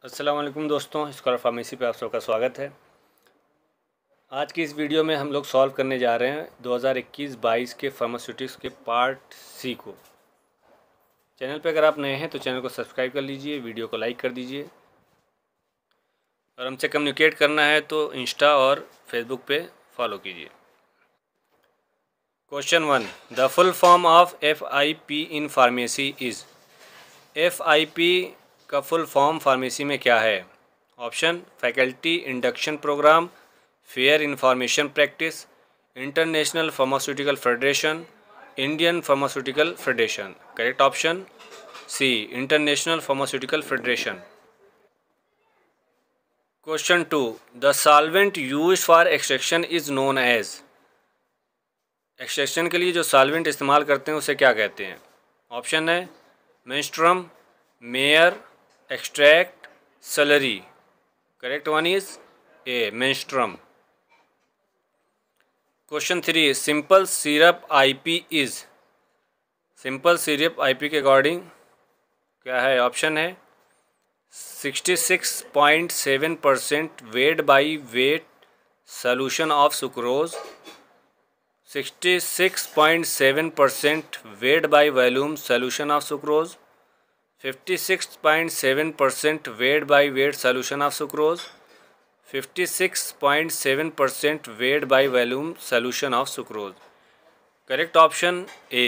अस्सलाम वालेकुम दोस्तों, स्कॉलर फार्मेसी पे आप सबका स्वागत है। आज की इस वीडियो में हम लोग सॉल्व करने जा रहे हैं 2021-22 के फार्मास्यूटिक्स के पार्ट सी को। चैनल पे अगर आप नए हैं तो चैनल को सब्सक्राइब कर लीजिए, वीडियो को लाइक कर दीजिए और हमसे कम्युनिकेट करना है तो इंस्टा और फेसबुक पे फॉलो कीजिए। Question 1, the full form of FIP in pharmacy is. FIP का फुल फॉर्म फार्मेसी में क्या है? Option: faculty induction program, fair information practice, international pharmaceutical federation, Indian pharmaceutical federation. Correct option C, international pharmaceutical federation. Question 2, the solvent used for extraction is known as. Extraction के लिए जो solvent इस्तेमाल करते हैं उसे क्या कहते हैं? ऑप्शन है menstruum, marc, extract, slurry. Correct one is A, menstruum. Question 3, simple syrup IP is. Simple syrup IP के अकॉर्डिंग क्या है? ऑप्शन है 66.7% weight by weight solution of sucrose, 66.7% weight by volume solution of sucrose, 56.7% weight by weight solution of sucrose, 56.7% weight by volume solution of sucrose. Correct option A,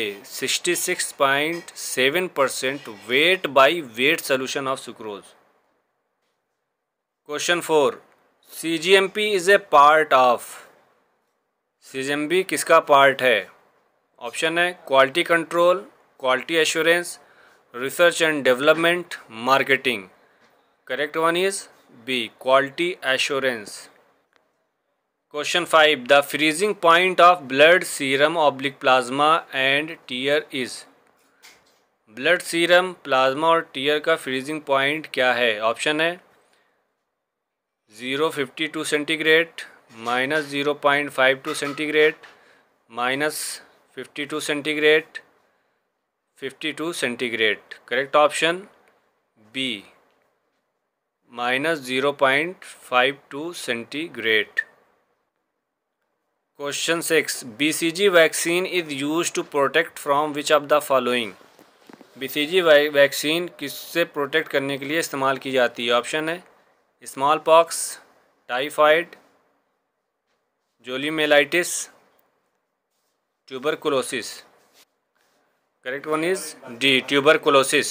66.7% weight by weight solution of sucrose. Question 4, CGMP is a part of. CGMP किसका part है? Option है quality control, quality assurance, research and development, marketing. Correct one is B, quality assurance. Question 5, the freezing point of blood serum oblique plasma and tear is. Blood serum, plasma और tear का freezing point क्या है? Option है 052 centigrade, -0.52 centigrade, -52 centigrade, 52 centigrade. Correct option B, -0.52 centigrade. Question 6, BCG vaccine is use to protect from which of the following. BCG vaccine किससे protect करने के लिए इस्तेमाल की जाती है? ऑप्शन है smallpox, typhoid, poliomyelitis, tuberculosis. Correct one is D, tuberculosis.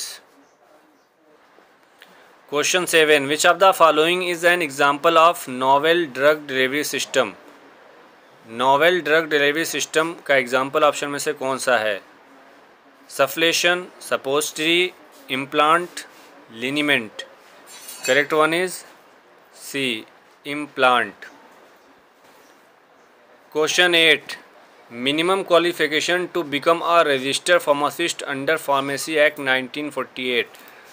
Question 7, which of the following is an example of novel drug delivery system. Novel drug delivery system का एग्जाम्पल ऑप्शन में से कौन सा है? Insufflation, suppository, implant, liniment. Correct one is C, implant. Question 8, minimum qualification to become a registered pharmacist under pharmacy act 1948।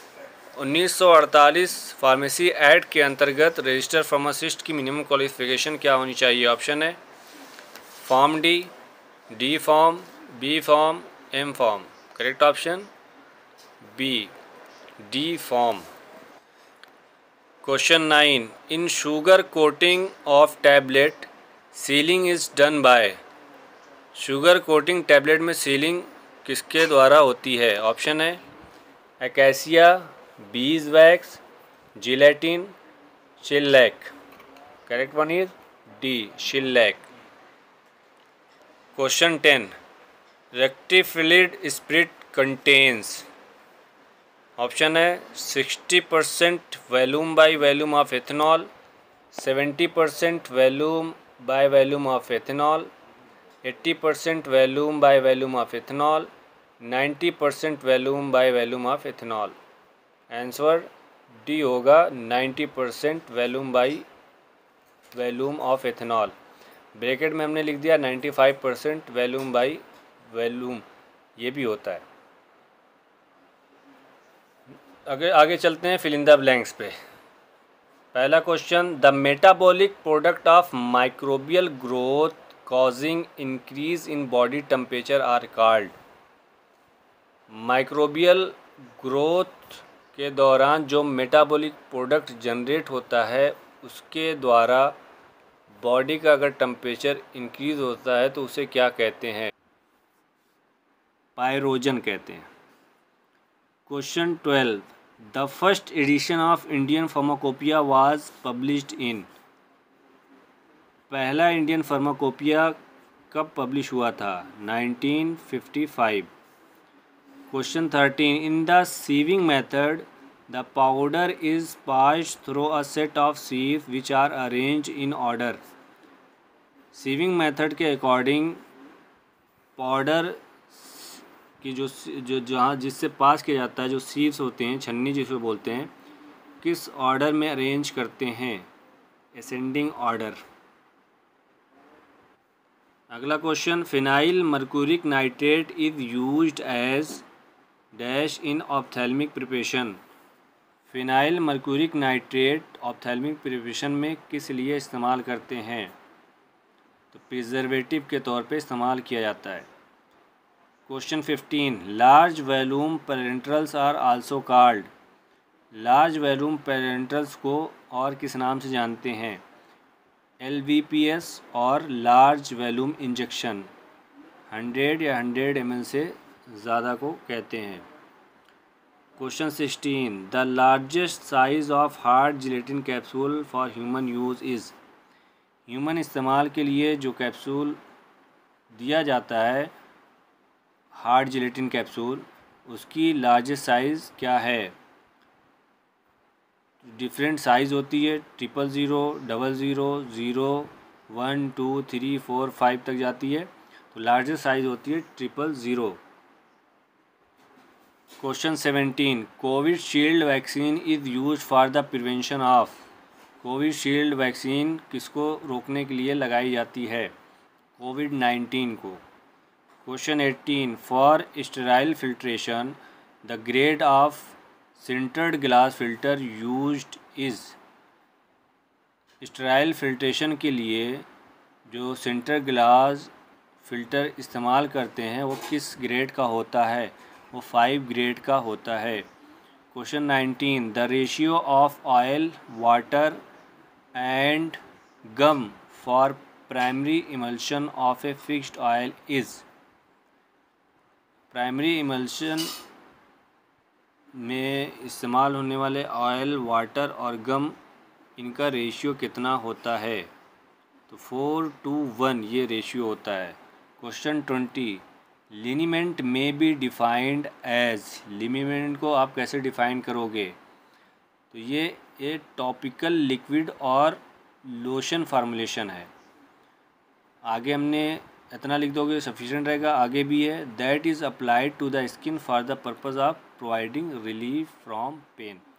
1948 pharmacy act के अंतर्गत registered pharmacist की minimum qualification क्या होनी चाहिए? ऑप्शन है pharm D, D pharm, B pharm, M pharm. Correct option B, D pharm. Question 9, in sugar coating of tablet sealing is done by. Sugar coating tablet में sealing किसके द्वारा होती है? ऑप्शन है acacia, beeswax, gelatin, shellac. Correct one is D, shellac. Question 10, rectified spirit contains. Option है 60% volume by volume of ethanol, 70% volume by volume of ethanol, 80% volume by volume of ethanol, 90% volume by volume of ethanol. Answer D होगा 90% volume by volume of ethanol. Bracket में हमने लिख दिया 95% volume by volume, ये भी होता है। आगे चलते हैं फिल इन द ब्लैंक्स पे। पहला question, the metabolic product of microbial growth causing increase in body temperature are called. Microbial growth के दौरान जो मेटाबॉलिक प्रोडक्ट जनरेट होता है उसके द्वारा बॉडी का अगर टेम्परेचर इंक्रीज़ होता है तो उसे क्या कहते हैं? पायरोजन कहते हैं। Question 12, the first edition of Indian pharmacopoeia was published in. पहला इंडियन फार्माकोपिया कब पब्लिश हुआ था? 1955। Question 13, in the sieving method the powder is passed through a set of sieve which are arranged in order. Sieving method के according powder कि जो जहाँ जिससे पास किया जाता है, जो सीव्स होते हैं, छन्नी जिसे बोलते हैं, किस ऑर्डर में अरेंज करते हैं? Ascending order. अगला question, phenyl mercuric nitrate is used as dash in ophthalmic preparation. Phenyl mercuric nitrate ophthalmic preparation में किस लिए इस्तेमाल करते हैं? तो प्रिजर्वेटिव के तौर पे इस्तेमाल किया जाता है। Question 15, large volume parenterals are also called. Large volume parenterals को और किस नाम से जानते हैं? LVPS और लार्ज वॉल्यूम इंजेक्शन। 100 या 100 ml से ज़्यादा को कहते हैं। Question 16, the largest size of hard gelatin capsule for human use is. ह्यूमन इस्तेमाल के लिए जो कैप्सूल दिया जाता है हार्ड जिलेटिन कैप्सूल, उसकी लार्जेस्ट साइज़ क्या है? डिफरेंट साइज़ होती है, 000, 00, 0, 1, 2, 3, 4, 5 तक जाती है। तो लार्जेस्ट साइज़ होती है 000। Question 17, Covishield vaccine is use for the prevention of. Covishield vaccine किसको रोकने के लिए लगाई जाती है? कोविड-19 को। Question 18, for sterile filtration the grade of sintered glass filter used is. Sterile filtration के लिए जो सिंटर ग्लास फिल्टर इस्तेमाल करते हैं वो किस ग्रेड का होता है? वो 5 ग्रेड का होता है। Question 19, the ratio of oil, water and gum for primary emulsion of a fixed oil is. Primary emulsion में इस्तेमाल होने वाले ऑयल, वाटर और गम, इनका रेशियो कितना होता है? तो 4:1 ये रेशियो होता है। क्वेश्चन 20, लिनीमेंट में बी डिफाइंड एज। लिनीमेंट को आप कैसे डिफाइन करोगे? तो ये टॉपिकल लिक्विड और लोशन फार्मूलेशन है। आगे हमने इतना लिख दोगे सफिशिएंट रहेगा। आगे भी है, that is applied to the skin for the purpose of providing relief from pen.